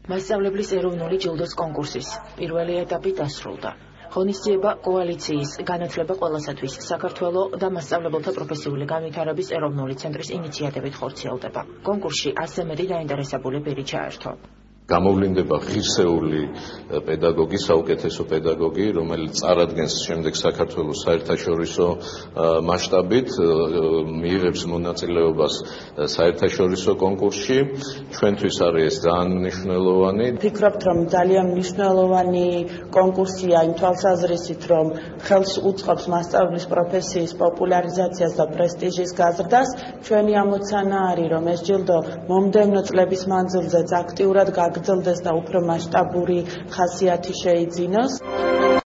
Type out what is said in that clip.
მასწავლებლის ეროვნული ჯილდოს კონკურსის პირველი ეტაპი დასრულდა. ღონისძიება კოალიციის განათლება ყველასათვის საქართველო და მასწავლებელთა პროფესიული განვითარების ეროვნული ცენტრის ინიციატივით ხორციელდება. კონკურსში 100 მეტი დაინტერესებული პირი ჩაერთო. გამოვლინდება ღირსეული პედაგოგი, საუკეთესო პედაგოგი, რომელიც წარადგენს შემდეგ საქართველოს საერთაშორისო მასშტაბით, მიიღებს მონაწილეობას საერთაშორისო კონკურსში. ჩვენთვის არის ეს ძალიან მნიშვნელოვანი. ვფიქრობთ, რომ ძალიან მნიშვნელოვანი კონკურსია იმ თვალსაზრისით, რომ ხელს უწყობს მასწავლებლის პროფესიის პოპულარიზაციას და პრესტიჟის გაზრდას. ჩვენი ამოცანა არის, რომ ეს ჯილდო მომდევნო წლების მანძილზეც აქტიურად გაგრძელდეს და უფრო მასშტაბური ხასიათი შეიძინოს.